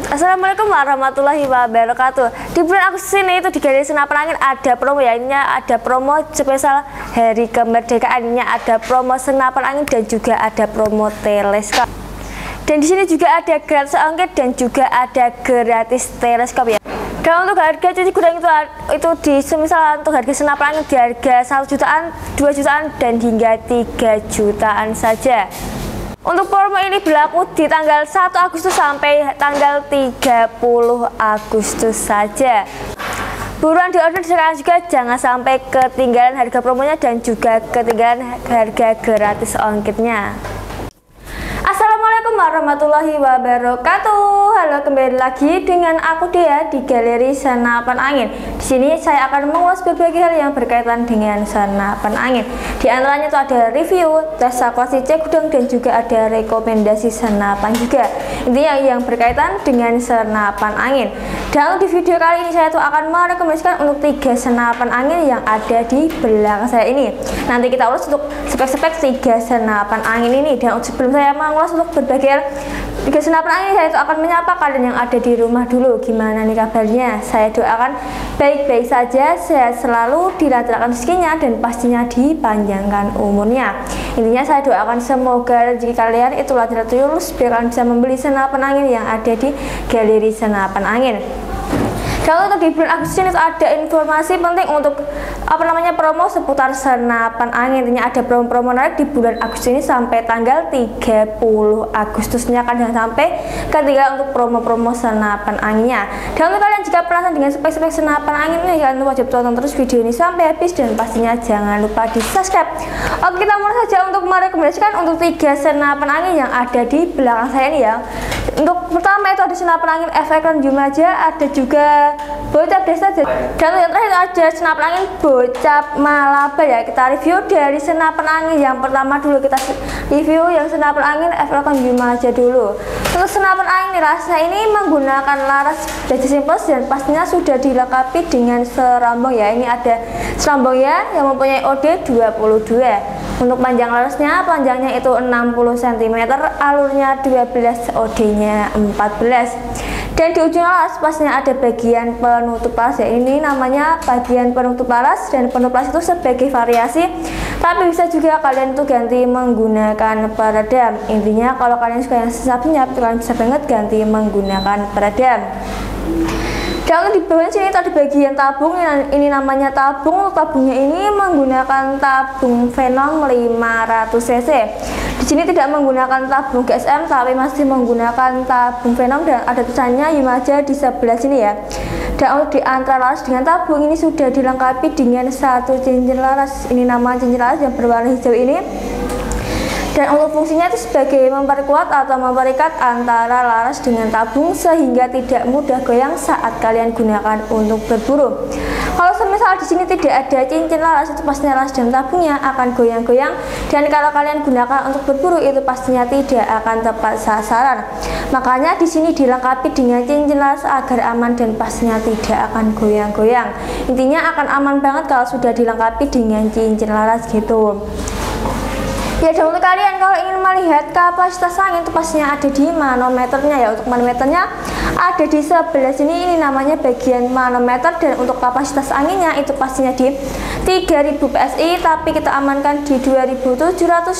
Assalamualaikum warahmatullahi wabarakatuh. Di bulan Agustus ini itu di Galeri Senapan Angin ada promo ya. Ini ada promo spesial Hari Kemerdekaan. Ini ada promo senapan angin dan juga ada promo teleskop. Dan di sini juga ada gratis ongkir dan juga ada gratis teleskop ya. Dan untuk harga cuci gudang itu di semisal untuk harga senapan angin di harga 1 jutaan, 2 jutaan dan hingga 3 jutaan saja. Untuk promo ini berlaku di tanggal 1 Agustus sampai tanggal 30 Agustus saja. Buruan di order sekarang juga, jangan sampai ketinggalan harga promonya dan juga ketinggalan harga gratis ongkirnya. Assalamualaikum warahmatullahi wabarakatuh. Halo, kembali lagi dengan aku Dea di Galeri Senapan Angin. Di sini saya akan mengulas berbagai hal yang berkaitan dengan senapan angin. Di antaranya itu ada review, tes evaluasi cek gudang dan juga ada rekomendasi senapan juga. Intinya yang berkaitan dengan senapan angin. Dan di video kali ini saya tuh akan merekomendasikan untuk 3 senapan angin yang ada di belakang saya ini. Nanti kita ulas untuk spek-spek 3 senapan angin ini. Dan sebelum saya mengulas untuk berbagai 3 senapan angin, saya itu akan menyapa kalian yang ada di rumah dulu. Gimana nih kabarnya? Saya doakan baik-baik saja, sehat selalu, dilancarkan rezekinya dan pastinya dipanjangkan umurnya. Intinya saya doakan semoga rezeki kalian itu lancar terus biar kalian bisa membeli senapan angin yang ada di Galeri Senapan Angin. Dan untuk di bulan Agustus ini ada informasi penting untuk promo seputar senapan angin. Intinya ada promo-promo menarik di bulan Agustus ini sampai tanggal 30 Agustusnya, kan jangan sampai ketinggalan untuk promo-promo senapan anginnya. Dan untuk kalian jika penasaran dengan spek-spek senapan angin ini, kalian wajib tonton terus video ini sampai habis dan pastinya jangan lupa di subscribe. Oke, kita mulai saja untuk merekomendasikan untuk 3 senapan angin yang ada di belakang saya ini ya. Untuk pertama itu ada senapan angin efek Jumaja, ada juga bocap desa, dan yang terakhir ada senapan angin bocap Malabar ya. Kita review dari senapan angin yang pertama dulu, kita review yang senapan angin efek Jumaja dulu. Untuk senapan angin rasanya ini menggunakan laras besi simples dan pastinya sudah dilengkapi dengan serambong ya. Ini ada serambongnya yang mempunyai OD 22. Untuk panjang larasnya, panjangnya itu 60 cm, alurnya 12, OD-nya 14. Dan di ujung laras pastinya ada bagian penutup laras ya. Ini namanya bagian penutup laras, dan penutup laras itu sebagai variasi, tapi bisa juga kalian itu ganti menggunakan peredam. Intinya kalau kalian suka yang senyap-senyap, kalian bisa banget ganti menggunakan peredam. Dan di bawah sini ada bagian tabung, ini namanya tabung. Tabungnya ini menggunakan tabung Venom 500 cc. Di sini tidak menggunakan tabung GSM tapi masih menggunakan tabung Venom, dan ada tulisannya Yumaja di sebelah sini ya. Dan untuk di antara laras dengan tabung ini sudah dilengkapi dengan satu cincin laras. Ini nama cincin laras yang berwarna hijau ini. Dan untuk fungsinya itu sebagai memperkuat atau memperikat antara laras dengan tabung sehingga tidak mudah goyang saat kalian gunakan untuk berburu. Kalau semisal di sini tidak ada cincin laras, itu pastinya laras dan tabungnya akan goyang-goyang, dan kalau kalian gunakan untuk berburu itu pastinya tidak akan tepat sasaran. Makanya di sini dilengkapi dengan cincin laras agar aman dan pastinya tidak akan goyang-goyang. Intinya akan aman banget kalau sudah dilengkapi dengan cincin laras gitu. Ya, dan untuk kalian kalau ingin melihat kapasitas angin itu pastinya ada di manometernya ya. Untuk manometernya ada di sebelah sini, ini namanya bagian manometer, dan untuk kapasitas anginnya itu pastinya di 3000 PSI, tapi kita amankan di 2700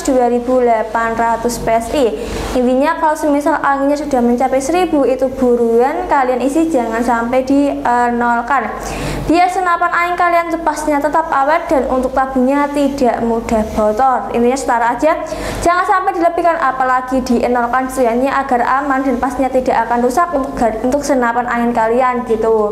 2800 PSI. Intinya kalau semisal anginnya sudah mencapai 1000 itu buruan kalian isi, jangan sampai di nolkan. Biar senapan angin kalian itu pastinya tetap awet dan untuk tabungnya tidak mudah bocor. Intinya setara aja, jangan sampai dilebihkan apalagi di nolkan suyanya agar aman dan pastinya tidak akan rusak untuk senapan angin kalian gitu.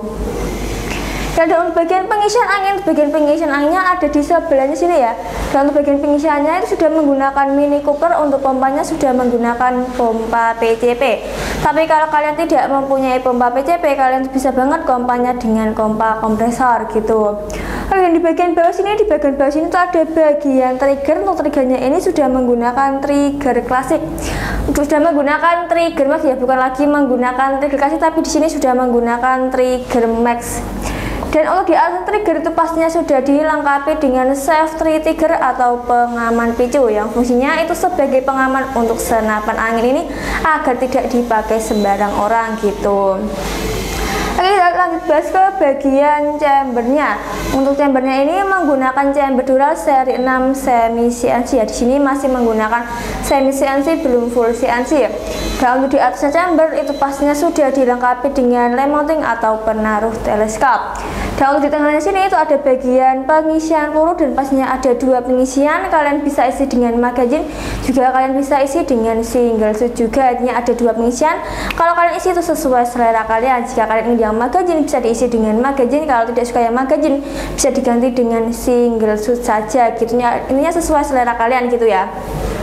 Dan untuk bagian pengisian anginnya ada di sebelahnya sini ya. Dan untuk bagian pengisiannya itu sudah menggunakan Mini Cooper, untuk pompanya sudah menggunakan pompa PCP. Tapi kalau kalian tidak mempunyai pompa PCP, kalian bisa banget pompanya dengan pompa kompresor gitu. Oke, di bagian bawah sini itu ada bagian trigger. Untuk triggernya ini sudah menggunakan trigger klasik. Sudah menggunakan trigger max ya, bukan lagi menggunakan trigger klasik, tapi di sini sudah menggunakan trigger max. Dan untuk di atas trigger itu pastinya sudah dilengkapi dengan safety trigger atau pengaman picu yang fungsinya itu sebagai pengaman untuk senapan angin ini agar tidak dipakai sembarang orang gitu. Oke, kita lanjut bahas ke bagian chambernya. Untuk chambernya ini menggunakan chamber dural seri 6 semi CNC ya. Di sini masih menggunakan semi CNC, belum full CNC. Dan untuk di atasnya chamber itu pastinya sudah dilengkapi dengan lem mounting atau penaruh teleskop. Dan untuk di tengahnya sini itu ada bagian pengisian peluru dan pastinya ada 2 pengisian. Kalian bisa isi dengan magazine, juga kalian bisa isi dengan single shoot juga. Artinya ada 2 pengisian. Kalau kalian isi itu sesuai selera kalian. Jika kalian ingin yang magazine bisa diisi dengan magazine, kalau tidak suka yang magazine bisa diganti dengan single shoot saja gitu. Ininya sesuai selera kalian gitu ya.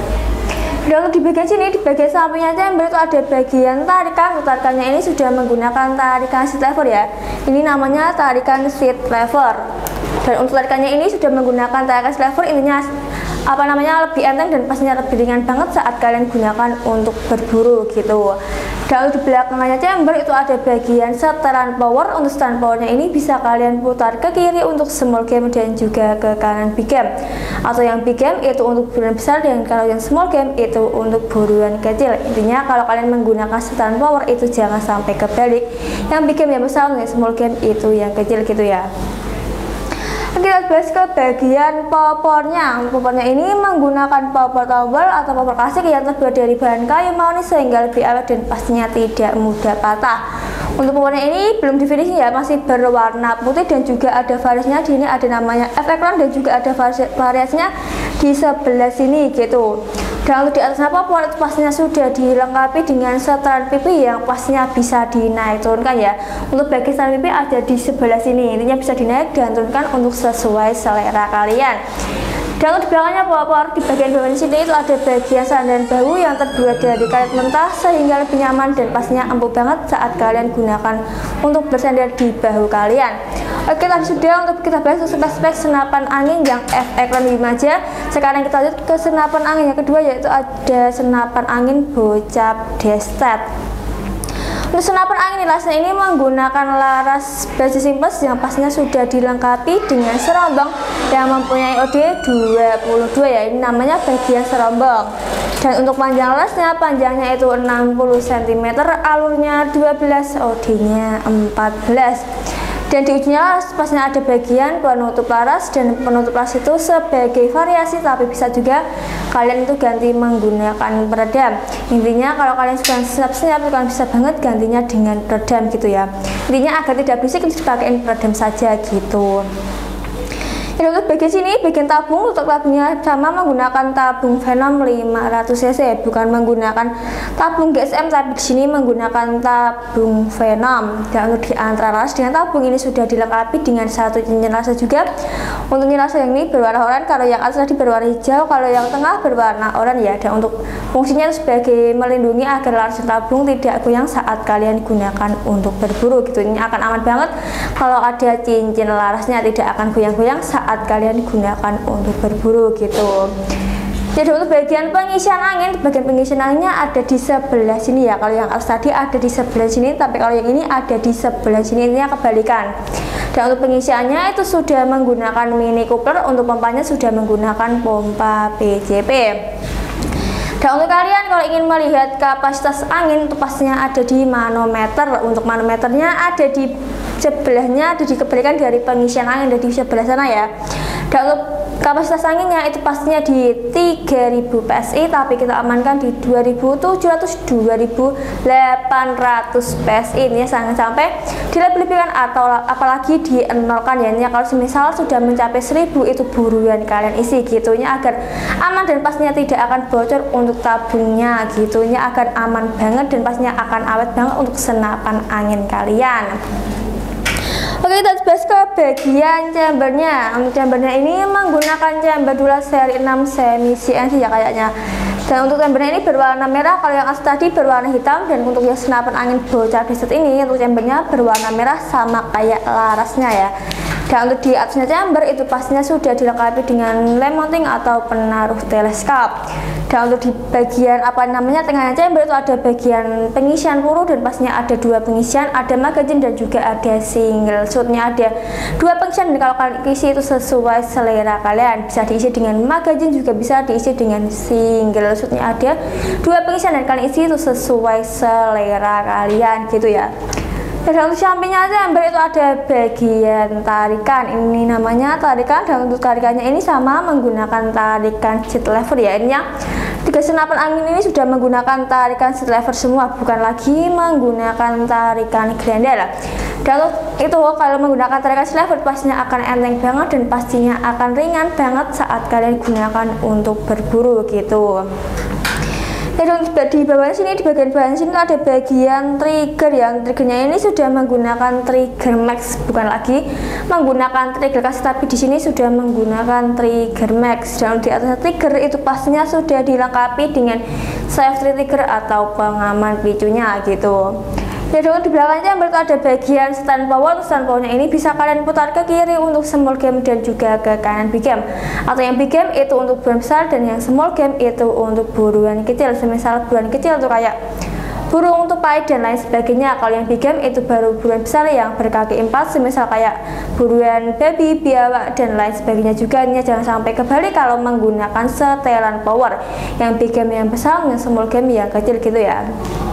Dan di bagian sini, di bagian sampingnya chamber itu ada bagian tarikan. Tarikannya ini sudah menggunakan tarikan seat lever ya. Ini namanya tarikan seat lever. Dan untuk tarikannya ini sudah menggunakan tarikan seat lever, intinya lebih enteng dan pastinya lebih ringan banget saat kalian gunakan untuk berburu gitu. Dan di belakangnya chamber itu ada bagian setelan power. Untuk setelan powernya ini bisa kalian putar ke kiri untuk small game dan juga ke kanan big game, atau yang big game itu untuk buruan besar dan kalau yang small game itu untuk buruan kecil. Intinya kalau kalian menggunakan setelan power itu jangan sampai kebalik, yang big game yang besar, yang small game itu yang kecil gitu ya. Kita bahas ke bagian popornya. Popornya ini menggunakan popor tombol atau popor klasik yang terbuat dari bahan kayu mauni sehingga lebih awet dan pastinya tidak mudah patah. Untuk popornya ini belum di finishing ya, masih berwarna putih dan juga ada variasinya. Di sini ada namanya F-Ecran dan juga ada variasinya di sebelah sini gitu. Dan untuk di atasnya popor itu pastinya sudah dilengkapi dengan setelan pipi yang pastinya bisa dinaik turunkan ya. Untuk bagian setelan pipi ada di sebelah sini, intinya bisa dinaik dan turunkan untuk sesuai selera kalian. Dan untuk di belakangnya popor di bagian bawah sini itu ada bagian sandaran bahu yang terbuat dari karet mentah sehingga lebih nyaman dan pastinya empuk banget saat kalian gunakan untuk bersandar di bahu kalian. Oke, tadi sudah untuk kita bahas spek-spek senapan angin yang F-Ecran 5 aja. Sekarang kita lanjut ke senapan angin yang kedua, yaitu ada senapan angin Bocap Destet. Untuk senapan angin lasnya ini menggunakan laras basis simples yang pastinya sudah dilengkapi dengan serombong yang mempunyai OD 22 ya. Ini namanya bagian serombong. Dan untuk panjang lasnya, panjangnya itu 60 cm, alurnya 12, OD-nya 14. Dan di ujungnya laras pastinya ada bagian penutup laras, dan penutup laras itu sebagai variasi, tapi bisa juga kalian itu ganti menggunakan peredam. Intinya kalau kalian suka senyap-senyap kalian bisa banget gantinya dengan peredam gitu ya. Intinya agar tidak berisik dipakein peredam saja gitu. Untuk bagian sini, bagian tabung, untuk tabungnya sama menggunakan tabung Venom 500 cc, bukan menggunakan tabung GSM, tapi di sini menggunakan tabung Venom. Dan untuk di antara laras dengan tabung ini sudah dilengkapi dengan satu cincin rasa juga. Untuk cincin rasa yang ini berwarna oranye, kalau yang atas tadi berwarna hijau, kalau yang tengah berwarna oranye ya. Dan untuk fungsinya sebagai melindungi agar laras tabung tidak goyang saat kalian gunakan untuk berburu gitu. Ini akan aman banget kalau ada cincin larasnya, tidak akan goyang-goyang saat kalian gunakan untuk berburu gitu. Jadi untuk bagian pengisian angin, bagian pengisian anginnya ada di sebelah sini ya. Kalau yang atas tadi ada di sebelah sini, tapi kalau yang ini ada di sebelah sini, ini kebalikan. Dan untuk pengisiannya itu sudah menggunakan mini coupler, untuk pompanya sudah menggunakan pompa PCP. Dan untuk kalian kalau ingin melihat kapasitas angin itu pastinya ada di manometer. Untuk manometernya ada di sebelahnya, ada di kebalikan dari pengisian angin, ada di sebelah sana ya. Dan untuk kapasitas anginnya itu pastinya di 3000 PSI, tapi kita amankan di 2700 2800 PSI. Ini sangat sampai dilebih-lebihkan atau apalagi dienolkan ya. Ini kalau misal sudah mencapai 1000 itu buruan kalian isi gitunya agar aman dan pastinya tidak akan bocor untuk tabungnya gitunya, agar aman banget dan pastinya akan awet banget untuk senapan angin kalian. Oke, kita bahas ke bagian chambernya. Untuk chambernya ini menggunakan chamber dural seri 6 semi CNC ya kayaknya. Dan untuk chambernya ini berwarna merah, kalau yang atas tadi berwarna hitam. Dan untuk yang senapan angin Bocap Destet ini untuk chambernya berwarna merah sama kayak larasnya ya. Dan untuk di atasnya chamber itu pastinya sudah dilengkapi dengan lem mounting atau penaruh teleskop. Dan untuk di bagian tengahnya chamber itu ada bagian pengisian peluru, dan pastinya ada dua pengisian, ada magazine dan juga ada single shotnya, ada dua pengisian. Dan kalau kalian isi itu sesuai selera kalian, bisa diisi dengan magazine juga bisa diisi dengan single shotnya, ada dua pengisian dan kalian isi itu sesuai selera kalian gitu ya. Dan untuk sampingnya chamber itu ada bagian tarikan, ini namanya tarikan, dan untuk tarikannya ini sama menggunakan tarikan seat lever ya. Ini yang 3 senapan angin ini sudah menggunakan tarikan seat lever semua, bukan lagi menggunakan tarikan grendel. Dan itu kalau menggunakan tarikan seat lever pastinya akan enteng banget dan pastinya akan ringan banget saat kalian gunakan untuk berburu gitu. Dan di bawah sini, di bagian bawah sini ada bagian trigger, yang triggernya ini sudah menggunakan trigger max, bukan lagi menggunakan trigger kasih, tapi di sini sudah menggunakan trigger max. Dan di atas trigger itu pastinya sudah dilengkapi dengan safety trigger atau pengaman picunya gitu. Ya, di belakangnya chamber itu ada bagian stand power. Stand powernya ini bisa kalian putar ke kiri untuk small game dan juga ke kanan big game, atau yang big game itu untuk buruan besar dan yang small game itu untuk buruan kecil. Semisal buruan kecil itu kayak burung tupai dan lain sebagainya. Kalau yang big game itu baru buruan besar yang berkaki 4, semisal kayak buruan babi, biawak dan lain sebagainya juga. Ini jangan sampai kebalik kalau menggunakan setelan power, yang big game yang besar, yang small game yang kecil gitu ya.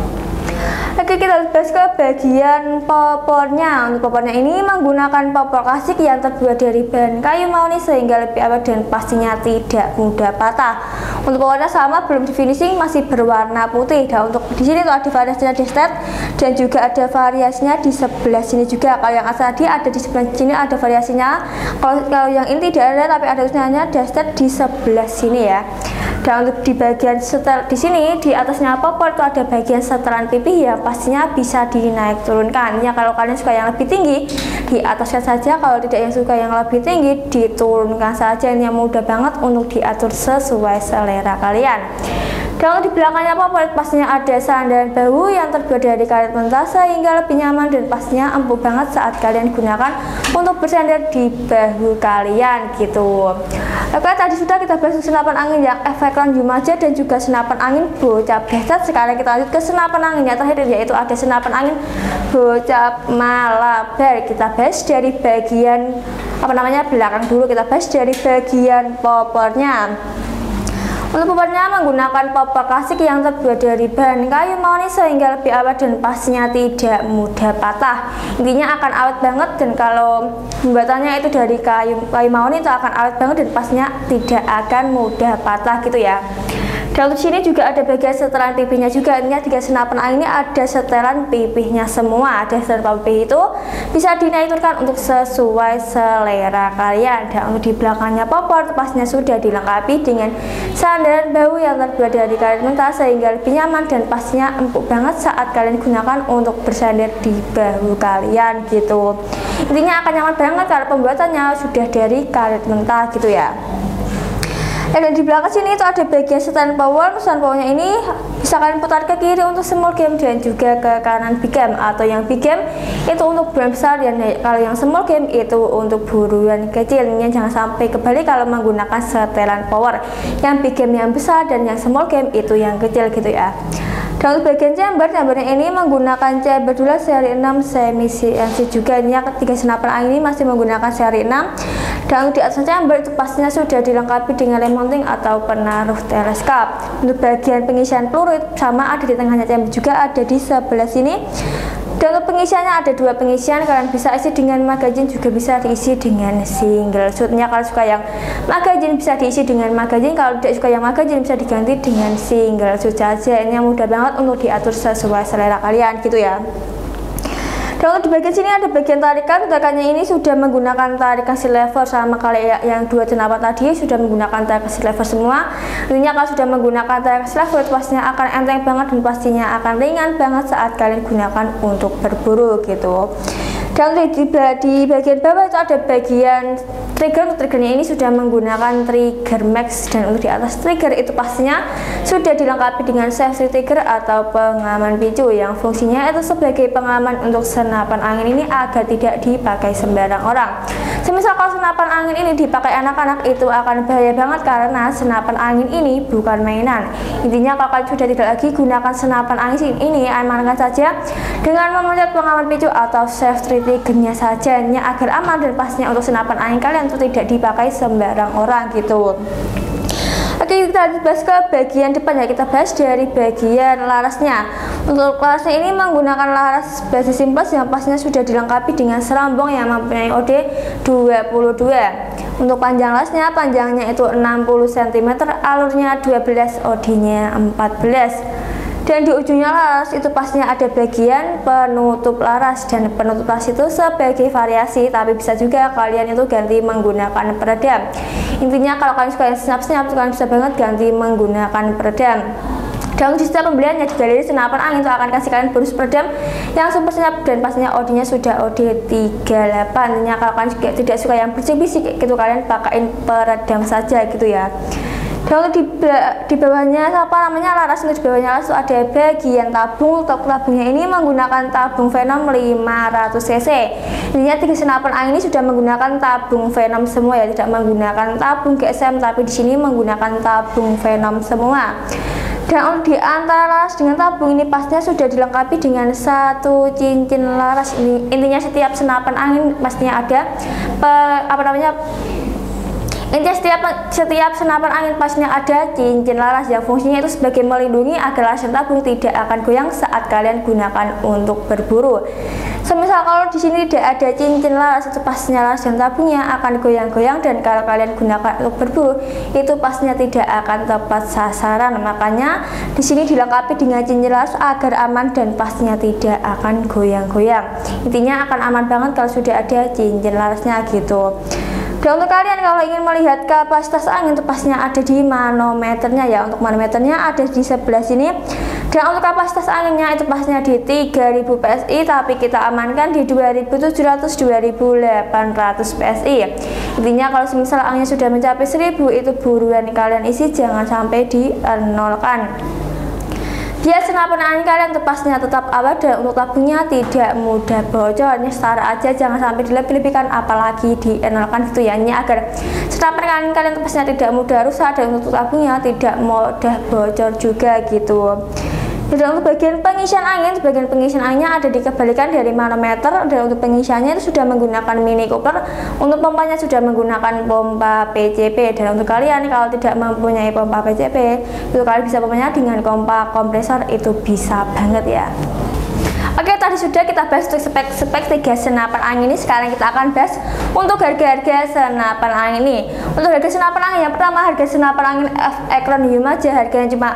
Oke, kita bahas ke bagian popornya. Untuk popornya ini menggunakan popor klasik yang terbuat dari bahan kayu mahoni sehingga lebih awet dan pastinya tidak mudah patah. Untuk popornya sama, belum di finishing, masih berwarna putih. Dan untuk di sini tuh ada variasinya dashtet dan juga ada variasinya di sebelah sini juga. Kalau yang asal tadi ada di sebelah sini ada variasinya. Kalau yang ini tidak ada, tapi ada tulisannya dashtet di sebelah sini ya. Dan untuk di bagian setel di sini di atasnya popor itu ada bagian setelan pipih yang pastinya bisa dinaik turunkan. Ya, kalau kalian suka yang lebih tinggi di ataskan saja, kalau tidak yang suka yang lebih tinggi diturunkan saja. Ini yang mudah banget untuk diatur sesuai selera kalian. Kalau di belakangnya popor pastinya ada sandaran bahu yang terbuat dari karet mentah sehingga lebih nyaman dan pastinya empuk banget saat kalian gunakan untuk bersandar di bahu kalian gitu. Oke, tadi sudah kita bahas senapan angin yang efek Jumaja dan juga senapan angin bocap dahsyat. Sekarang kita lanjut ke senapan angin yang terakhir, yaitu ada senapan angin bocap Malabar. Kita bahas dari bagian belakang dulu, kita bahas dari bagian popornya. Untuk popornya menggunakan popor klasik yang terbuat dari bahan kayu mahoni sehingga lebih awet dan pastinya tidak mudah patah. Intinya akan awet banget, dan kalau pembuatannya itu dari kayu mahoni itu akan awet banget dan pastinya tidak akan mudah patah gitu ya. Dan untuk sini juga ada bagian setelan pipihnya juga. Ini 3 senapan angin ini ada setelan pipihnya semua. Ada setelan pipih itu bisa dinaikkan untuk sesuai selera kalian. Dan untuk di belakangnya popor pastinya sudah dilengkapi dengan sandaran bahu yang terbuat dari karet mentah sehingga lebih nyaman dan pastinya empuk banget saat kalian gunakan untuk bersandar di bahu kalian gitu. Intinya akan nyaman banget kalau pembuatannya sudah dari karet mentah gitu ya. Dan di belakang sini itu ada bagian stand power. Stand powernya ini bisa kalian putar ke kiri untuk small game dan juga ke kanan big game, atau yang big game itu untuk buruan besar dan kalau yang small game itu untuk buruan kecil. Ini jangan sampai kebalik kalau menggunakan setelan power, yang big game yang besar dan yang small game itu yang kecil gitu ya. Dan untuk bagian chambernya ini menggunakan chamber dulu seri 6 semi CNC juga. Ini 3 senapan angin ini masih menggunakan seri 6. Dan di atas chamber itu pastinya sudah dilengkapi dengan lem mounting atau penaruh teleskop. Untuk bagian pengisian peluru itu sama, ada di tengahnya chamber juga, ada di sebelah sini. Dan untuk pengisiannya ada 2 pengisian, kalian bisa isi dengan magazine juga bisa diisi dengan single shotnya. Kalau suka yang magazine bisa diisi dengan magazine, kalau tidak suka yang magazine bisa diganti dengan single shot saja. Ini yang mudah banget untuk diatur sesuai selera kalian gitu ya. Dan untuk di bagian sini ada bagian tarikannya ini sudah menggunakan tarikan lever sama kayak yang 2 senapan tadi sudah menggunakan tarikan lever semua. Intinya kalau sudah menggunakan tarikan lever pastinya akan enteng banget dan pastinya akan ringan banget saat kalian gunakan untuk berburu gitu. Dan di bagian bawah itu ada bagian triggernya ini sudah menggunakan trigger max, dan untuk di atas trigger itu pastinya sudah dilengkapi dengan safety trigger atau pengaman picu yang fungsinya itu sebagai pengaman untuk senapan angin ini agar tidak dipakai sembarang orang. Semisal kalau senapan angin ini dipakai anak-anak itu akan bahaya banget, karena senapan angin ini bukan mainan. Intinya kalau kalian sudah tidak lagi gunakan senapan angin ini, amankan saja dengan memencet pengaman picu atau safety triggernya saja agar aman, dan pastinya untuk senapan angin kalian itu tidak dipakai sembarang orang gitu. Oke, kita bahas ke bagian depan ya. Kita bahas dari bagian larasnya. Untuk larasnya ini menggunakan laras basis simples yang pastinya sudah dilengkapi dengan serambong yang mempunyai OD 22. Untuk panjang lasnya, panjangnya itu 60 cm, alurnya 12, OD-nya 14. Dan di ujungnya laras itu pastinya ada bagian penutup laras, dan penutup laras itu sebagai variasi, tapi bisa juga kalian itu ganti menggunakan peredam. Intinya kalau kalian suka yang senyap-senyap, kalian bisa banget ganti menggunakan peredam. Dan di setiap pembeliannya di galeri senapan angin itu akan kasih kalian bonus peredam yang super senyap, dan pastinya OD-nya sudah OD 38. Intinya kalau kalian juga tidak suka yang bersih-bersih gitu, kalian pakaiin peredam saja gitu ya. Dan di bawahnya apa namanya laras, untuk di bawahnya laras itu ada bagian tabung. Untuk tabungnya ini menggunakan tabung Venom 500 cc. Intinya 3 senapan angin ini sudah menggunakan tabung Venom semua ya, tidak menggunakan tabung GSM, tapi di sini menggunakan tabung Venom semua. Dan di antara laras dengan tabung ini pastinya sudah dilengkapi dengan satu cincin laras. Intinya setiap senapan angin pastinya ada Intinya setiap senapan angin pastinya ada cincin laras yang fungsinya itu sebagai melindungi agar laras dan tabung tidak akan goyang saat kalian gunakan untuk berburu. Semisal kalau di sini tidak ada cincin laras, itu pastinya laras dan tabungnya akan goyang-goyang, dan kalau kalian gunakan untuk berburu itu pastinya tidak akan tepat sasaran. Makanya di sini dilengkapi dengan cincin laras agar aman dan pastinya tidak akan goyang-goyang. Intinya akan aman banget kalau sudah ada cincin larasnya gitu. Dan untuk kalian kalau ingin melihat kapasitas angin itu pastinya ada di manometernya ya. Untuk manometernya ada di sebelah sini. Dan untuk kapasitas anginnya itu pastinya di 3000 PSI, tapi kita amankan di 2700 2800 PSI. Intinya kalau semisal anginnya sudah mencapai 1000 itu buruan kalian isi, jangan sampai di-nolkan. Biar senapan angin kalian itu pastinya tetap awet, dan untuk tabungnya tidak mudah bocor. Ini setara aja, jangan sampai dilebih-lebihkan apalagi dienolkan gitu ya. Ini agar senapan angin kalian itu pastinya tidak mudah rusak, dan untuk tabungnya tidak mudah bocor juga gitu. Dan untuk bagian pengisian anginnya ada di kebalikan dari manometer, dan untuk pengisiannya itu sudah menggunakan Mini Cooper. Untuk pompanya sudah menggunakan pompa PCP, dan untuk kalian kalau tidak mempunyai pompa PCP itu kalian bisa pompanya dengan pompa kompresor, itu bisa banget ya. Oke, tadi sudah kita bahas untuk spek 3 senapan angin ini. Sekarang kita akan bahas untuk harga-harga senapan angin ini. Untuk harga senapan angin yang pertama, harga senapan angin Ekron Yumaja harganya cuma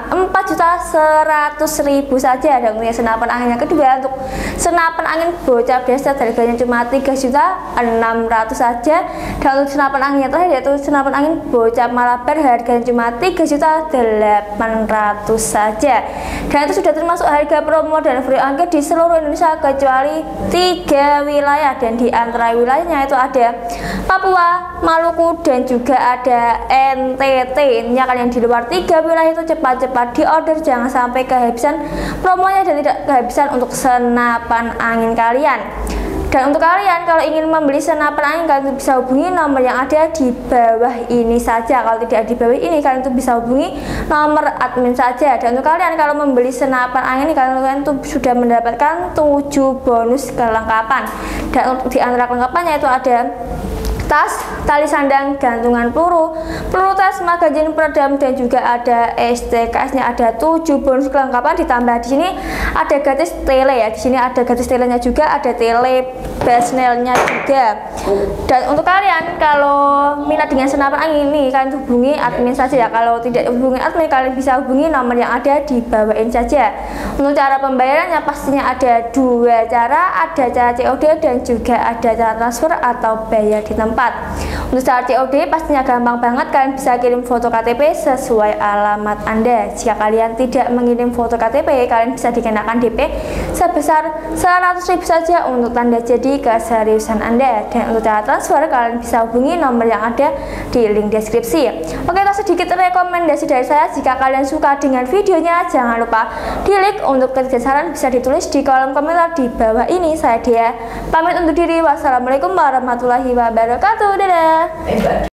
4.100.000 saja. Dan untuk senapan angin yang kedua, untuk senapan angin bocap desert harganya cuma 3.600.000 saja. Dan untuk senapan angin yang terakhir yaitu senapan angin bocap Malabar harganya cuma 3.800.000 saja. Dan itu sudah termasuk harga promo dan free ongkir di seluruh Indonesia kecuali 3 wilayah, dan di antara wilayahnya itu ada Papua, Maluku, dan juga ada NTT. Intinya kalian di luar 3 wilayah itu cepat-cepat di order, jangan sampai kehabisan promonya dan tidak kehabisan untuk senapan angin kalian. Dan untuk kalian kalau ingin membeli senapan angin, kalian bisa hubungi nomor yang ada di bawah ini saja. Kalau tidak di bawah ini, kalian tuh bisa hubungi nomor admin saja. Dan untuk kalian kalau membeli senapan angin, kalian tuh sudah mendapatkan 7 bonus kelengkapan. Dan untuk di antara kelengkapannya itu ada tas, tali sandang, gantungan peluru tas, magazin peredam, dan juga ada STKS-nya. Ada 7 bonus kelengkapan, ditambah di sini ada gratis tele ya. Di sini ada gratis telenya juga, ada tele Basnelnya juga. Dan untuk kalian kalau minat dengan senapan angin ini, kalian hubungi admin saja ya. Kalau tidak hubungi admin, kalian bisa hubungi nomor yang ada di bawah ini saja. Untuk cara pembayarannya pastinya ada 2 cara, ada cara COD dan juga ada cara transfer atau bayar di tempat. Untuk cara COD pastinya gampang banget, kalian bisa kirim foto KTP sesuai alamat Anda. Jika kalian tidak mengirim foto KTP, kalian bisa dikenakan DP sebesar 100.000 saja untuk tanda jadi keseriusan Anda. Dan untuk cara transfer, kalian bisa hubungi nomor yang ada di link deskripsi. Oke, itu sedikit rekomendasi dari saya. Jika kalian suka dengan videonya, jangan lupa di like. Untuk ketiga saran bisa ditulis di kolom komentar di bawah ini. Saya Dea pamit untuk diri. Wassalamualaikum warahmatullahi wabarakatuh. Dadah.